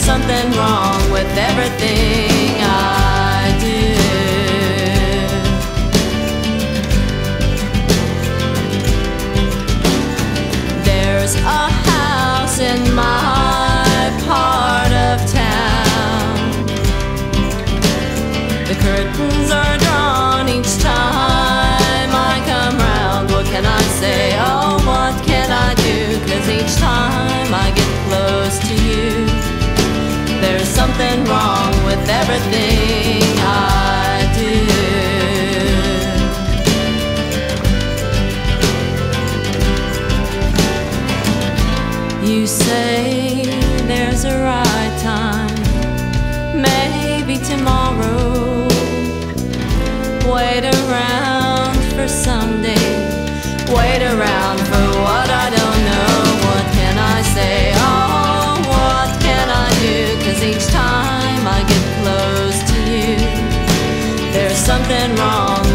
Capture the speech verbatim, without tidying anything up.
something wrong with everything I do. There's a house in my part of town. The curtains are drawn each time I come round. What can I say? Oh, what can I do? 'Cause each time I get close to you, there's something wrong with everything I do. You say there's a right time, maybe tomorrow. Wait around for someday, wait around for what I don't know. What can I say? Oh, what can I do? 'Cause each time I get close to you, there's something wrong